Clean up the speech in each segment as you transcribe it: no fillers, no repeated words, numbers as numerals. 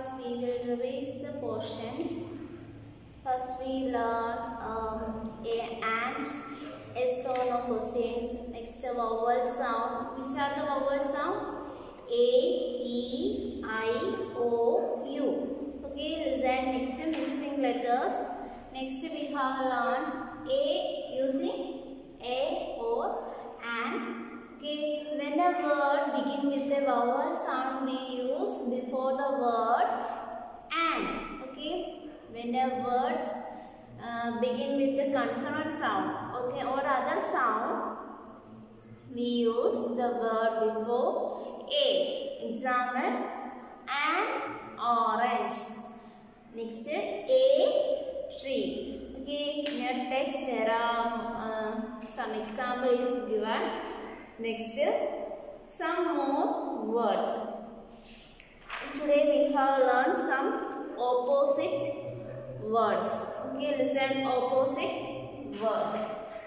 First we will revise the portions. First we learn A and S or no questions. Next vowel sound. Which are the vowel sound? A, E, I, O, U. Okay, listen. Next missing letters. Next we have learned A using A or and. Okay, when a word begin with a vowel sound, we use before the word and. Okay, when a word begin with the consonant sound, okay, or other sound, we use the word before A. Example, an orange. Next, a tree. Okay, in your text there are some example is given. Next, some more words. Today we have learned some opposite words. Okay, listen, opposite words.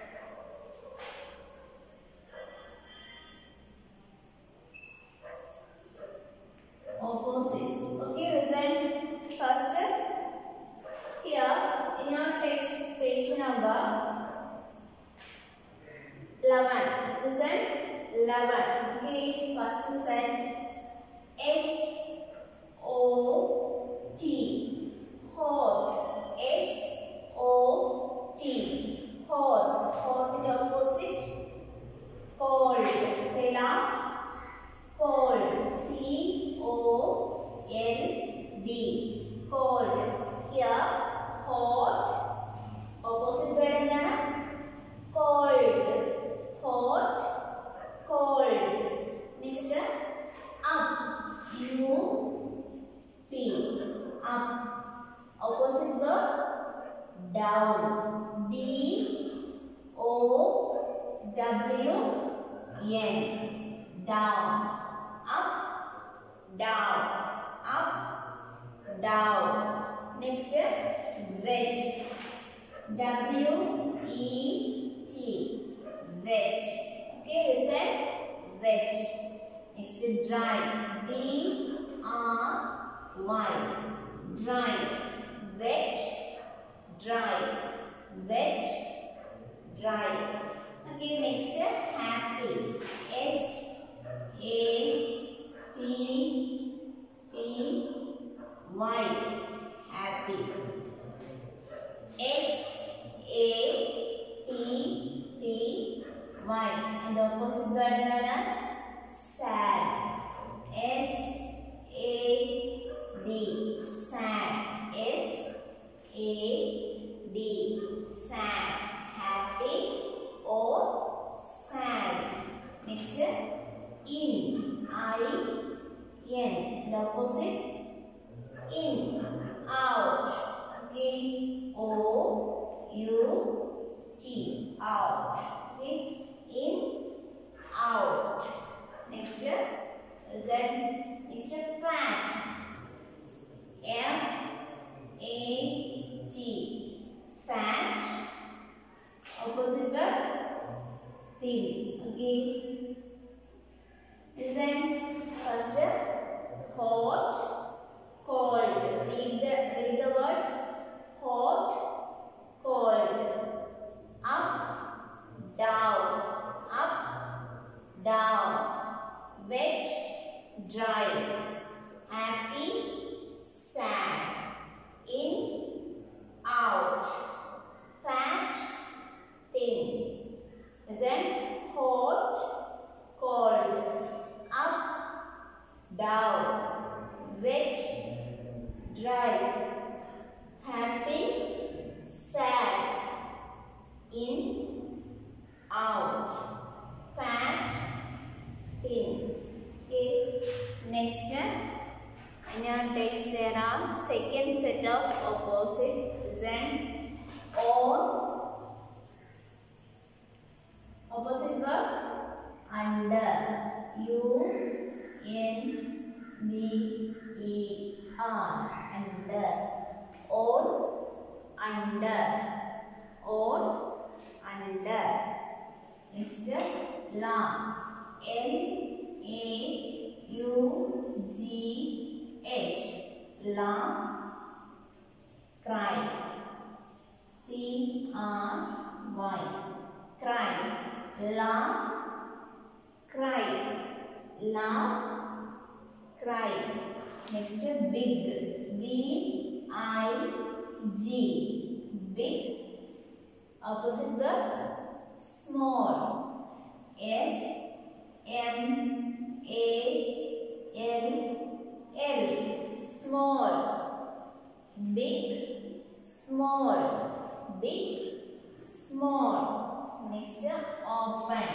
Opposites. Okay, listen. First, here in your text page number 11. Listen, 11. Okay, first set H-O-T. Hot. H-O-T. Hot. Hot is opposite. Cold. Say loud. Cold. C-O-L-D. Cold. Here, hot. Opposite word endana? Cold. Hot. Cold. Next, up. U-P. Up. Opposite word? Down. D-O-W-N. Down. Up. Down. Up. Down. Next, wet. W-E-T. Wet. Okay, is that wet? Next, dry. D-R-Y. Dry. Wet. Dry. Wet. Dry. Okay, next, happy. H-A-P-P-Y. Happy. H-A-P-P-Y. And the opposite word is sad. S-A-D. Sad. S-A-D. Sad. Happy or sad. Next, in. I-N. The opposite? In. Out. Okay. O-U-T. Out. Okay. In. Out. Next, next fat. F-A-T. Fat. Opposite word? Thin. Okay. Then first, hot, cold. Read the words. Hot, cold. Up, down. Up, down. Wet, dry. Happy, sad. In, out. Fat, thin. Then hot, cold. Up, down. Wet, dry. Happy, sad. In, out. Fat, thin. Okay. Next, in your text there are second set of opposite. Then on. Opposite word? Under. U-N-D-E-R. Under. On. Under. On. Under. Next, la. L-A-U-G-H. laugh, cry. C-R-Y. Cry. Laugh, cry. Laugh, cry. Next, big. B-I-G. Big. Opposite word, small. S-M-A-L-L. Small. Big, small. Big, small. Next, open.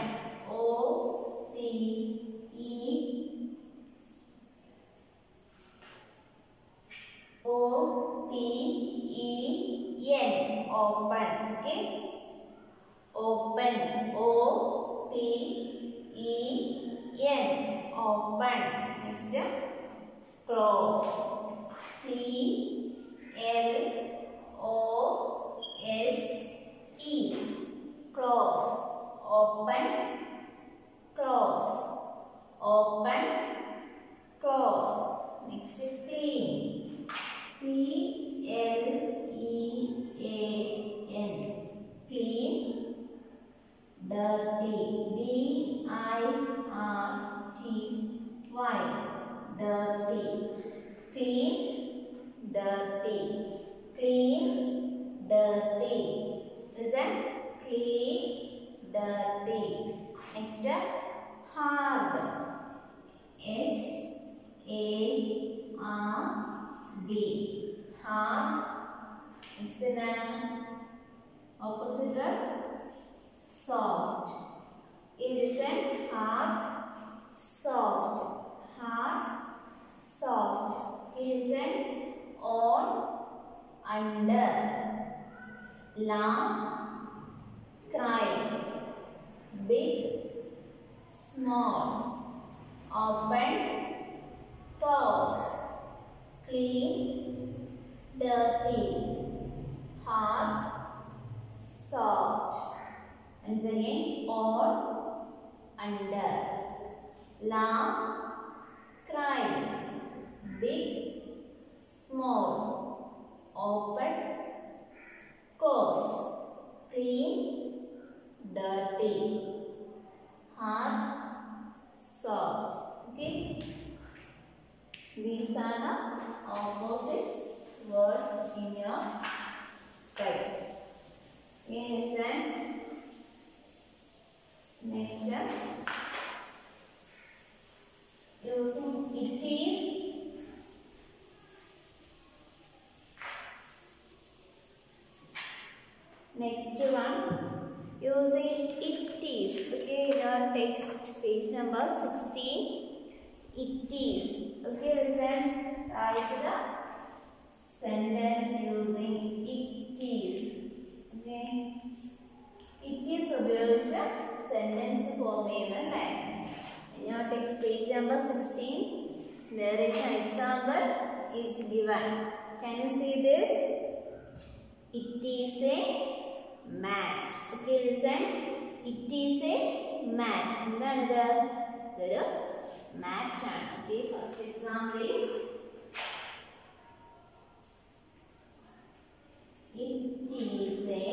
O-P-E-N. Open. Okay. Open. O-P-E-N. Open. Next, close. C-L-O-S-E. Close. Open, close. Open, close. Next, clean. C-L-E-A-N. Clean. Dirty. D-I-R-T-Y. Dirty. Clean, dirty. Clean, dirty. Listen. Clean, dirty. Next, hard. H-A-R-D. Hard. Next, opposite word, soft. Listen. Hard, soft. Hard, soft. Listen. On, under. Laugh, cry. Big, small. Open, close. Clean, dirty. Hard, soft. And again, on, under. Laugh, cry. Big, small. Open, close. Clean, dirty. Hard, soft. Okay. These are the opposite words in your text. Listen. Next, using it is. Next one, using it is. Okay, in your text, page number 16. It is. Okay, listen. Write the sentence using it is. Okay. It is ഉപയോഗിച്ച് sentence form ചെയ്യുന്നല്ലേ. In your text, page number 16, there is an example is given. Can you see this? It is a mat. Okay, listen. It is a mat. എന്താണ് ഇത്? ഇതൊരു mat ആണ്. Okay, first example is it is a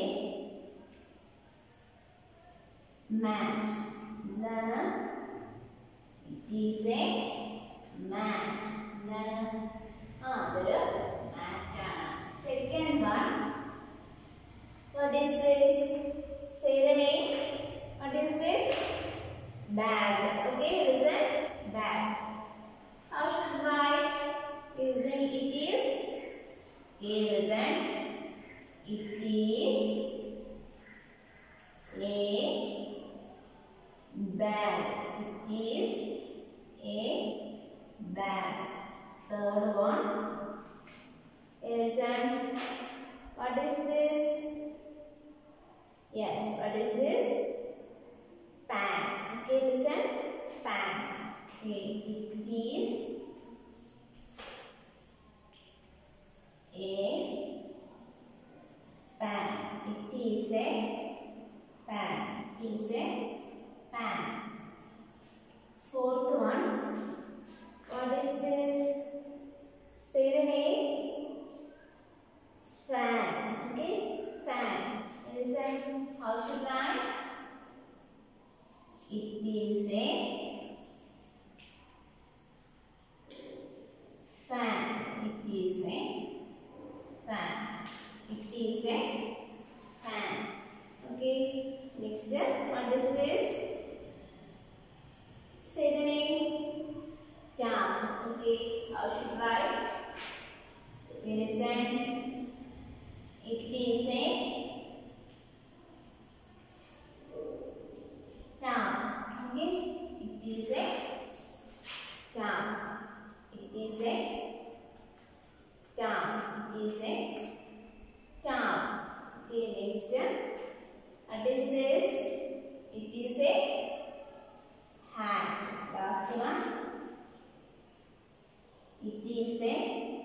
mat. എന്താണ്? It is a mat. എന്താണ്? അതൊരു mat ആണ്. Second one. What is this? Say the name. What is this? Bag. Okay, listen. Bag. How should I write? Using it is. Okay, listen. It is a bag. It is a bag. Third one. Listen. What is this? Yes, what is this? Pan. Okay, listen. Pan. Okay, it is a pan. It is a pan. It is a pan. Fourth one. What is this? Say the name. How should write? It is a fan. It is a fan. It is a fan. Okay. Next, what is this? Say the name. Tap. Okay. How should write? Okay, listen. It is a tap. Okay. It is a tap. It is a tap. It is a tap. Okay, next. What is this? It is a hat. Last one. It is a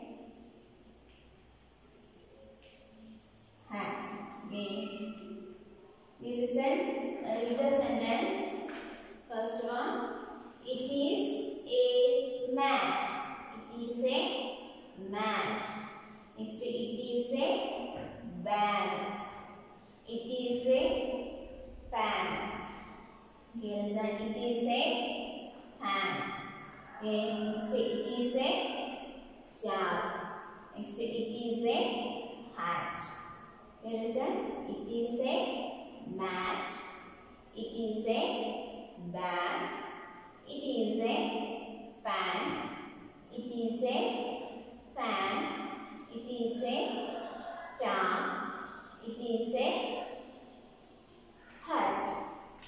hat. Okay. We listen. Read the sentence. First one. It is a mat. It is a mat. Next, it is a bag. It is a pan. Okay, listen. It is a fan. Okay, next it is a jar. Next it is a hat. Okay, listen. It is a mat. It is a bag. It is a pan. It is a fan. It is a jar. It is a hat.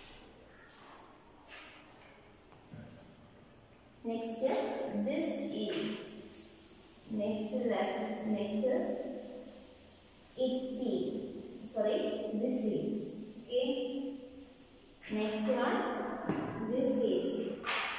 Next, this is. Next, it is. Sorry, this is. Okay. Next one, this is.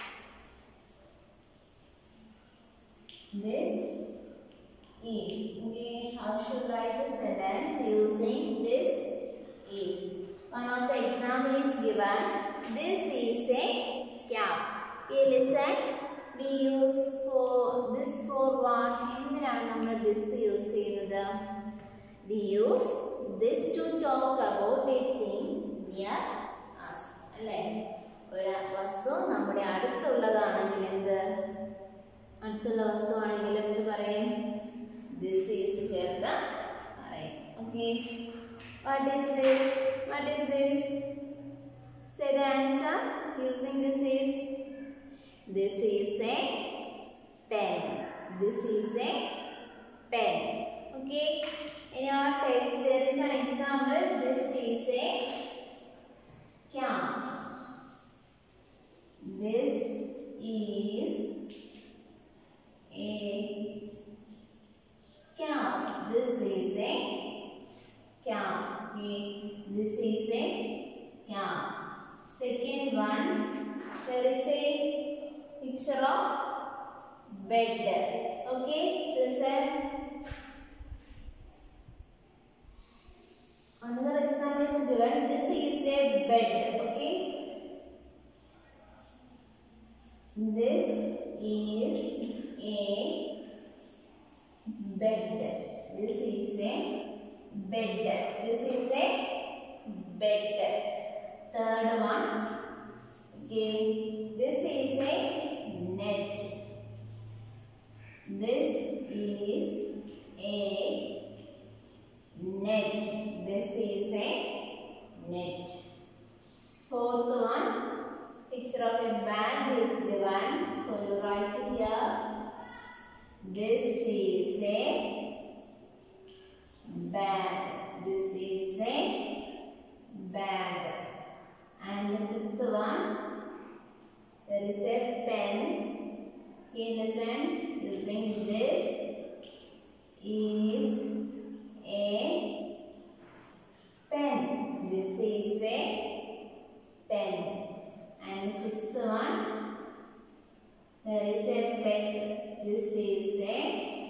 This is. Okay. How should write the sentence using this is? One of the example is given. This is a cap. Okay, listen. We use for this for what? എന്തിനാണ് this use ചെയ്യുന്നത്? We use this to talk about a thing near us. അല്ലേ? ഒരു വസ്തു നമ്മുടെ അടുത്തുള്ളതാണെങ്കിൽ എന്ത്? അടുത്തുള്ള വസ്തുവാണെങ്കിൽ എന്ത് പറയും? This is ചേർത്ത് പറയും. Okay. What is this? What is this? Say the answer using this is. This is a pen. This is a pen. Okay. In our text there is an example. This is a cap. This is a cap. This is a cap. Okay. This is a cap. Second one, there is a picture of bed. Okay, listen. Another example is given. This is a bed. Okay, this is a bed. This is a bed. This is a bed. Third one. Okay, this is a net. This is a net. This is a net. Fourth one, picture of a bag is given. So you write here. This is a bag. This is a bag. And the fifth one, there is a pen. Okay, listen. Using this is a pen. This is a pen. And the sixth one, there is a peg. This is a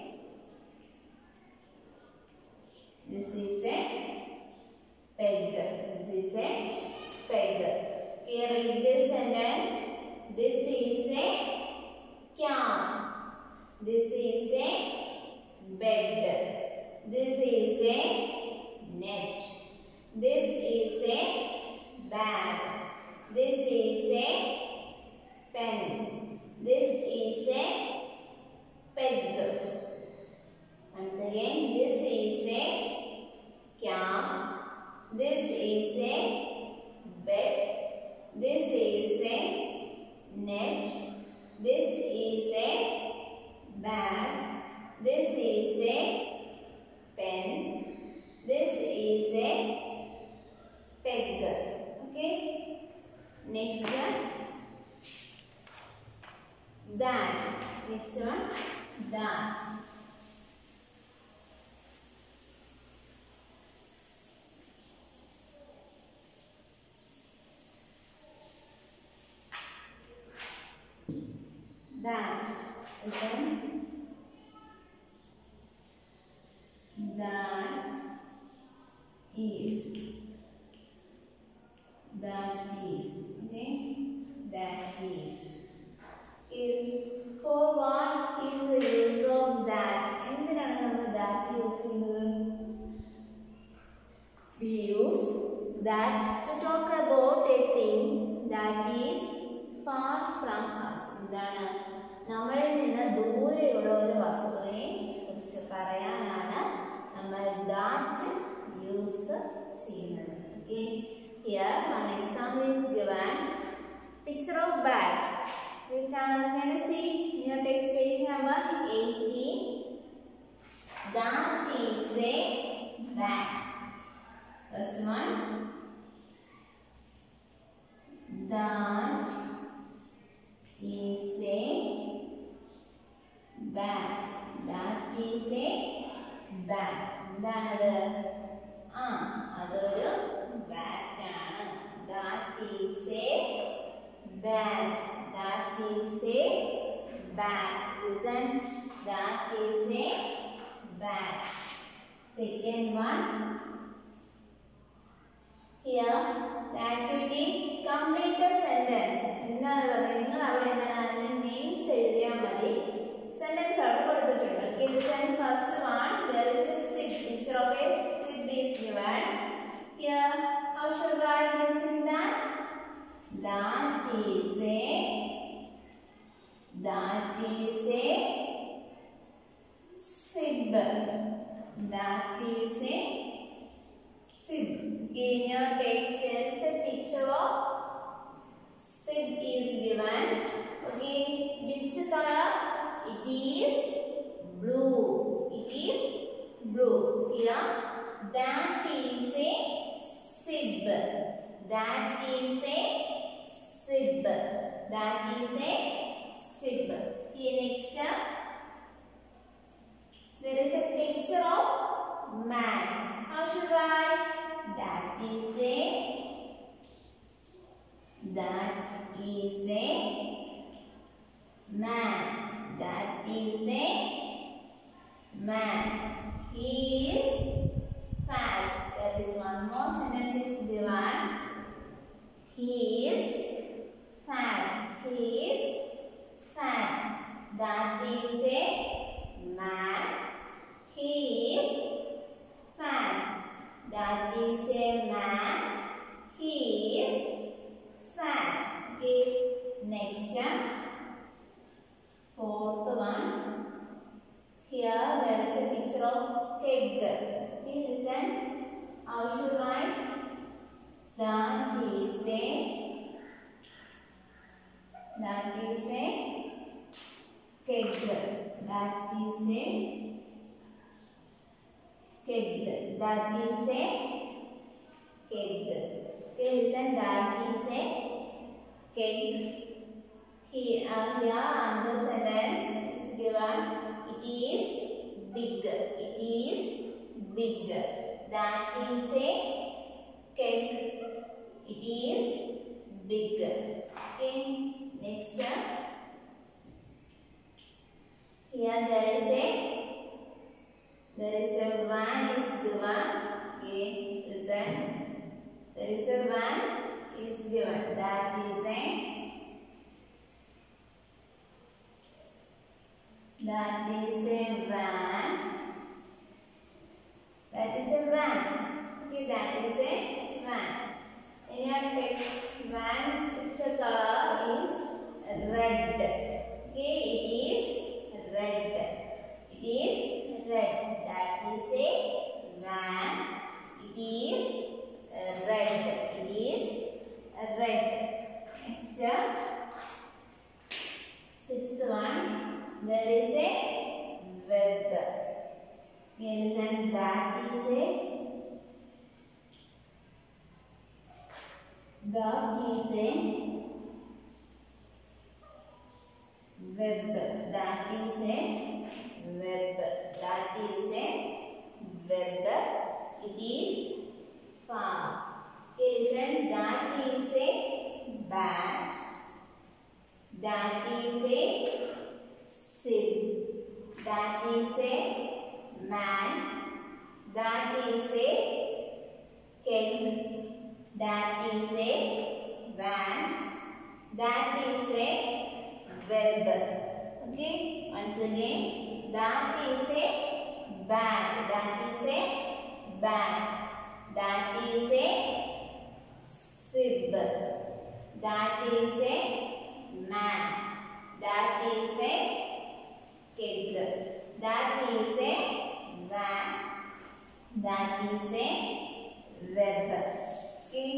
peg. This is a peg. Here read this sentence. This is a cap. This is a bed. This is a net. This is a bag. This is a pen. This is a peg. Once again, this is a cap. This is a bed. This is a net. This is a bag. This is a pen. This is a peg. Okay. Next one. That. Next one. That. That. Again. That is. That is. Okay. That is. For what is the use of that? എന്തിനാണ് നമ്മൾ that use ചെയ്യുന്നത്? We use that to talk about a thing that is far from us. എന്താണ്? നമ്മളിൽ നിന്ന് ദൂരെയുള്ള ഒരു വസ്തുവിനെ കുറിച്ച് പറയാനാണ് നമ്മൾ that use ചെയ്യുന്നത്. Okay. Here one example is given. Picture of bat. Can you see in your text page number 18? That is a bat. First one. That is a bat. That is a bat. എന്താണത്? അതൊരു bat ആണ്. That is a bat. That is a bat. Listen. That is a bat. Second one. Here the activity complete the sentence. എന്താണ് പറയുന്നത്? നിങ്ങൾ അവിടെ എന്താണ് അതിന്റെ names എഴുതിയാൽ മതി. Sentence അവിടെ കൊടുത്തിട്ടുണ്ട്. Okay, listen. First one. There is a sip. Picture of a sip is given. Here, how should I write using that? That is a sip. That is a sip. Okay, in your text there is a picture of sip is given. Okay, which color? It is blue. It is blue. Here, that is a sip. That is a sip. That is a sip. Here next, there is a picture of man. How should I write? That is a man. That is a man. He is fat. There is one more sentence is given. He is fat. He is fat. That is a man. He is fat. That is a man. He is fat. Okay. Next, fourth one. Here there is a picture of keg. Okay, listen. How should I write? That is a keg. That is a keg. That is a keg. Okay, listen. That is a keg. Here and the sentence is given. It is big. It is big. That is a keg. It is big. Okay. Next. Here there is a van is given. Okay. Listen. There is a van is given. That is a van. That is a van. Okay, that is a That is a verb. That is a verb. That is a verb. It is farm. Okay, listen. That is a bat. That is a sip. That is a man. That is a keg. That is a van. That is a verb. Okay, once again. That is a bat. That is a bat. That is a sip. That is a man. That is a keg. That is a van. That is a verb. Okay.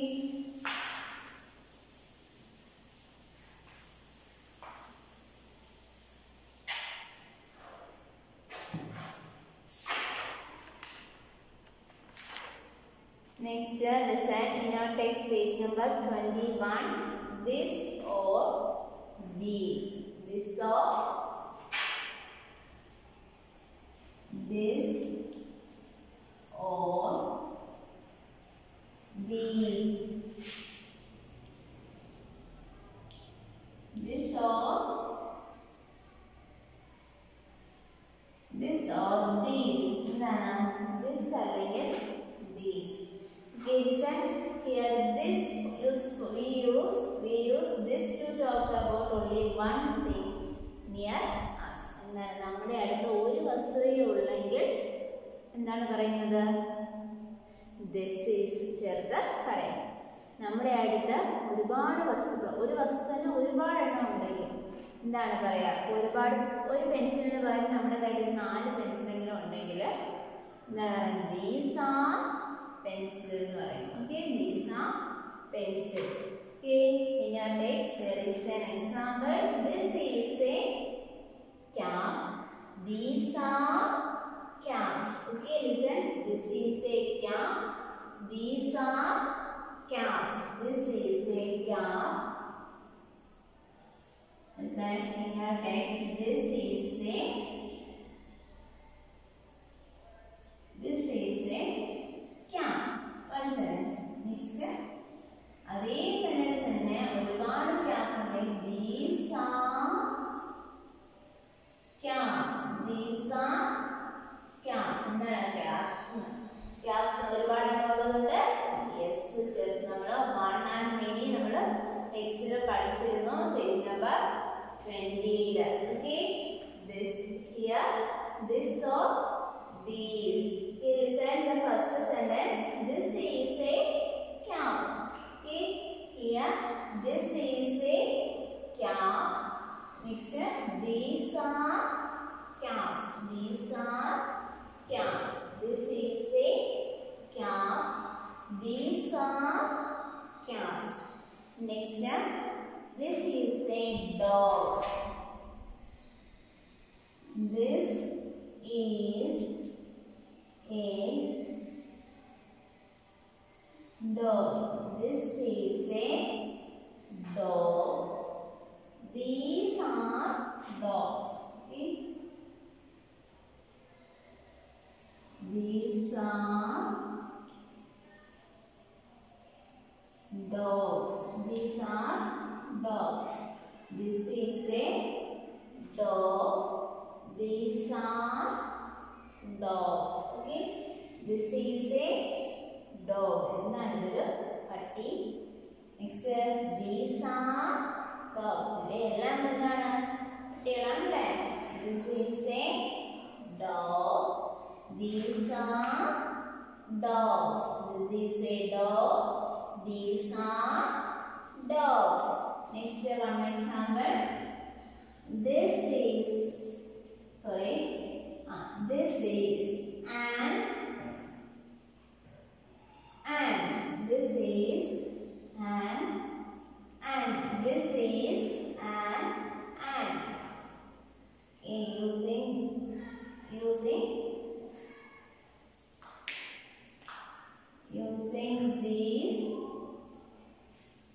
Next, listen in our text page number 21. This or these. This or this or these. This or these. This അല്ലെങ്കിൽ these. Okay, listen. Here this we use this to talk about only one thing near us. എന്താണ് നമ്മുടെ അടുത്ത് ഒരു വസ്തുതയെ ഉള്ളെങ്കിൽ എന്താണ് പറയുന്നത്? This is ചേർത്ത് പറയാം. നമ്മുടെ അടുത്ത് ഒരുപാട് വസ്തുക്കൾ, ഒരു വസ്തു തന്നെ ഒരുപാട് എണ്ണം ഉണ്ടെങ്കിൽ എന്താണ് പറയാ? ഒരു പെൻസിലിന് പകരം നമ്മുടെ കയ്യിൽ 4 പെൻസിലെങ്കിലും ഉണ്ടെങ്കിൽ എന്താണ് പറയുന്നത്? These are pencils എന്ന് പറയും. Okay, these are pencils. Okay, in your text there is an example. This is a cap. These are caps. Okay, listen. This is a cap. These are caps. This is a cap. Listen in your text. This is a cap. One sentence. Next. അതേ sentence തന്നെ ഒരുപാട് cap ഉണ്ടെങ്കിൽ these are caps. These are caps. എന്താണ് caps? Caps ഒരുപാട് ഉള്ളതുകൊണ്ട് yes ചേർത്ത് നമ്മൾ one and many നമ്മൾ ടെക്സ്റ്റിൽ പഠിച്ചിരുന്നു page number 20. Okay, this here, this or these. Here is the first sentence. This is a cap. Okay, here this is a cap. Next, these are caps. These are caps. This is a cap. These are caps. Next, this is a dog. This is a dog. This is a dog. These are dogs. Okay. These are dogs. These are dogs. This is a dog. These are dogs. Okay. This is a dog. എന്താണ് ഇതൊരു പട്ടി. Next, these are dogs. എല്ലാം എന്താണ്? പട്ടികളാണല്ലേ? This is a dog. These are dogs. This is a dog. These are dogs. Next, one more example. This is this is an ant. This is an ant. This is an ant. Using these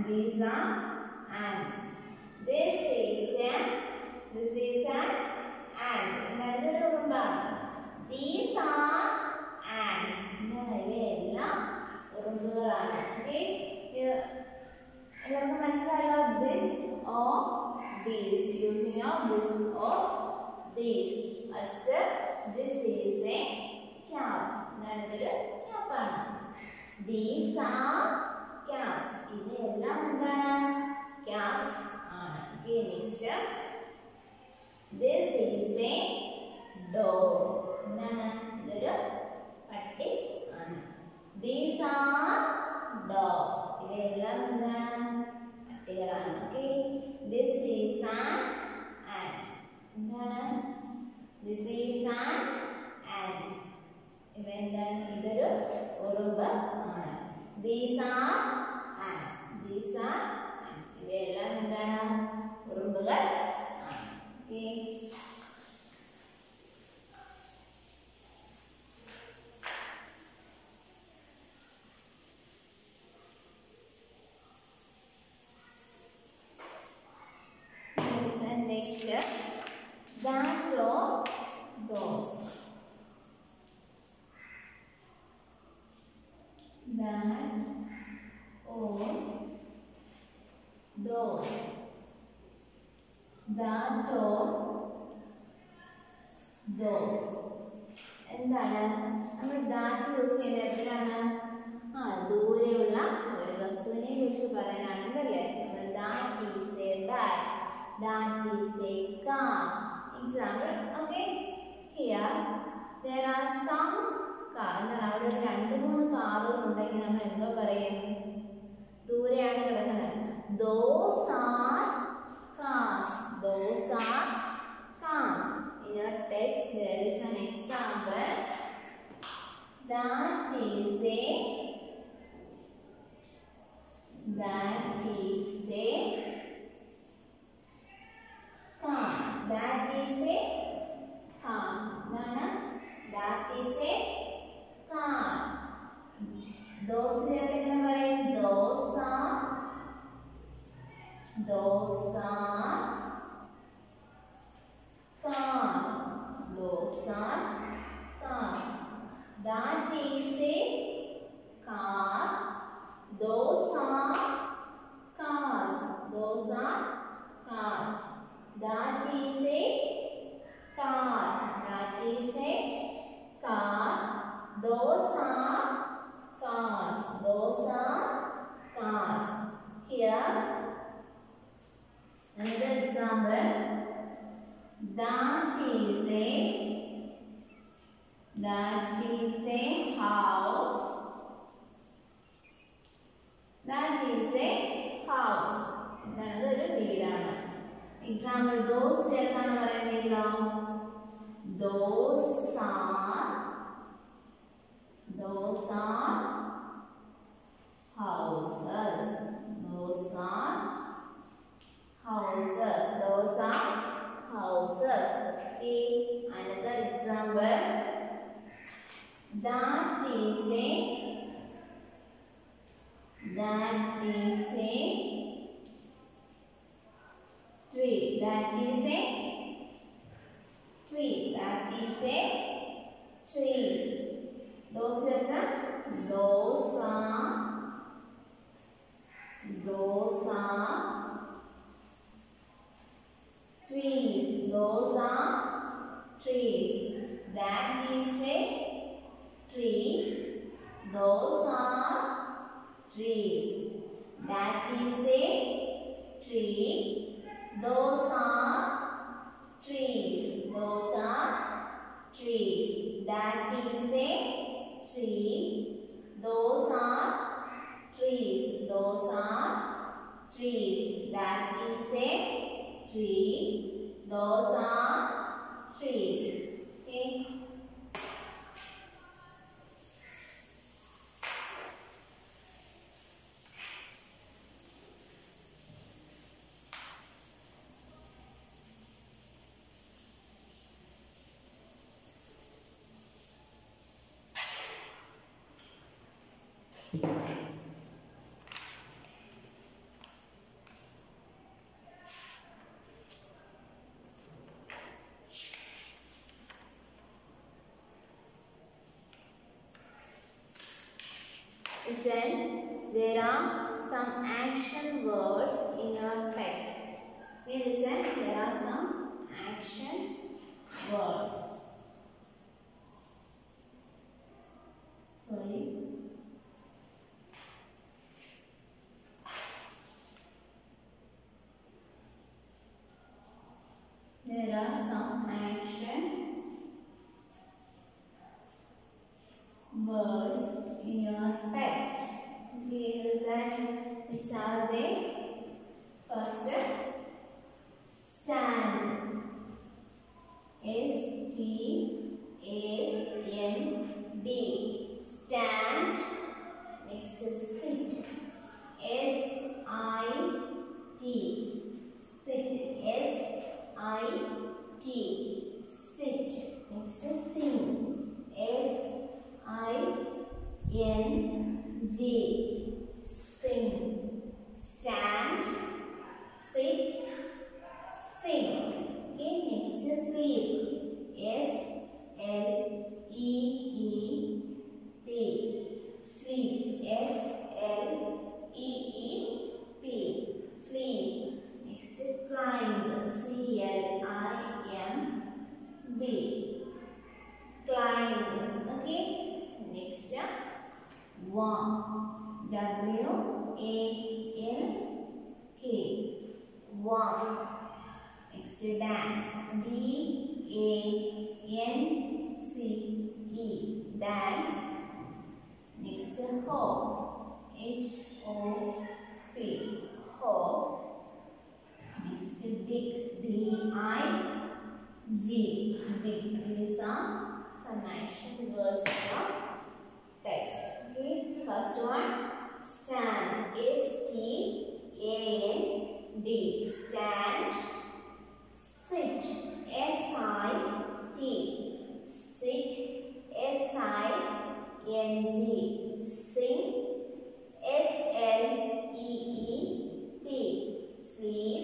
These are ants. This is an ant. Another one. These are ants. ഇവയെല്ലാം ഉറുമ്പുകളാണ്. Okay. എല്ലാവർക്കും മനസ്സിലായോ? This or these. Using of this or these. First, this is a cap. ഇതൊരു ക്യാപ്പാണ്. These are caps. ഇവയെല്ലാം എന്താണ്? Caps ആണ്. Okay, next. This is a dog. എന്താണ്? ഇതൊരു പട്ടി ആണ്. These are dogs. ഇവയെല്ലാം എന്താണ്? പട്ടികളാണ്. Okay. This is an ant. എന്താണ്? This is an ant. ഇവ എന്താണ്? ഇതൊരു ഉറുമ്പ് ആണ്. These are ants. These are ants. ഇവയെല്ലാം എന്താണ്? ഉറുമ്പുകൾ ആണ്. Okay. Next, that or those. That or those. That or those. എന്താണ് നമ്മൾ that യൂസ് ചെയ്യുന്നത് എപ്പോഴാണ്? ദൂരെയുള്ള ഒരു വസ്തുവിനെ കുറിച്ച് പറയാനാണെന്നല്ലേ? നമ്മൾ that is a bat. That is a car. Example. Okay. Here there are some cars. എന്നാൽ അവിടെ 2-3 കാറുകൾ ഉണ്ടെങ്കിൽ നമ്മൾ എന്തോ പറയും? ദൂരെയാണ് കിടക്കുന്നത്. Those are cars. Those are cars. In your text there is an example. That is a car. That is a car. That is a car. Those those are cars. Those are cars. That is a car. Those are cars. Those are cars. That is a car. That is a car. Those are cars. Those are cars. Here, another example. That is a house. That is a house. ഇതൊരു വീടാണ്. Example, those ചേർക്കാണ് പറയുന്നതെങ്കിലോ? Those are houses. Those are houses. Those are houses. Okay. Another example. That is a tree. That is a tree. That is a tree. Those are trees. Those are trees. That is a tree. Those are trees. That is a tree. Those are trees. Those are trees. That is a tree. Those are trees. Those are trees. That is a tree. Those are trees. Okay. Listen, there are some action words in your text. Okay, listen, there are some action words. Sorry. There are some action words in your text. Okay, listen, which are they? First, stand. S-T-A-N-D. Stand. Next, sit. S-I-T. Sit. S-I-T. Sit. Next, sing. S-I-N-G. Sing. Stand. Sit. Sing. Okay, next, sleep. S-L-E-E-P. Sleep. S-L-E-E-P. Sleep. Next, climb. C-L-I-M-B. Climb. Okay. Next, walk. W-A-L-K. Walk. Next, dance. D-A-N-C-E. Dance. Next, hop. H-O-P. Hop. Next, dig. D-I-G. Dig. These are some action words in the text. Okay. First one, stand. S-T-A-N-D. Stand. Sit. S-I-T. Sit. S-I-N-G. Sing. S-L-E-E-P. Sleep.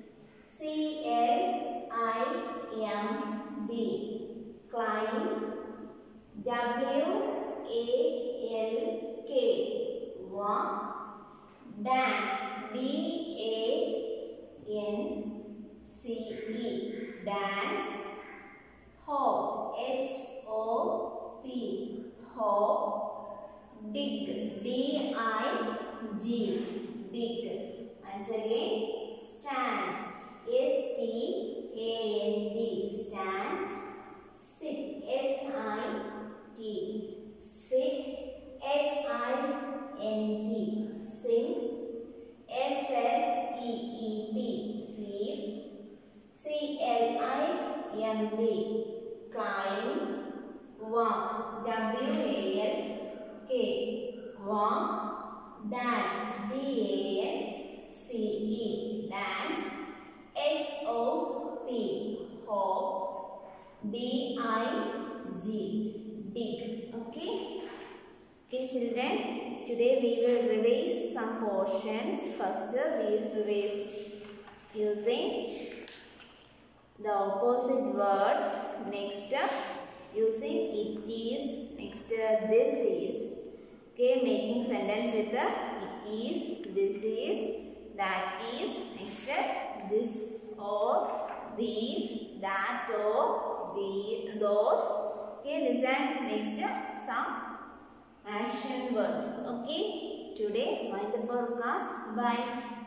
C-L-I-M-B. Climb. W-A-L-K. Walk. Dance. D-A-N-C-E. Dance. Hop. H-O-P. Hop. Dig. D-I-G. Dig. Once again, stand. S-T-A-N-D. Stand. Sit. S-I-T. Sit. S-I-N-G. Sing. S-L-E-E-P. Sleep. C-L-I-M-B. Climb. Walk. W-A-L-K. Walk. Dance. D-A-N-C-E. Dance. H-O-P. Hop. D-I-G. Dig. Okay. Okay, children. Today we will revise some portions. First, we will revise using the opposite words. Next, using it is. Next, this is. Okay, making sentence with the it is, this is, that is. Next, this or these, that or those. Okay, listen. Next, some action words. Okay, today wind up our class. Bye.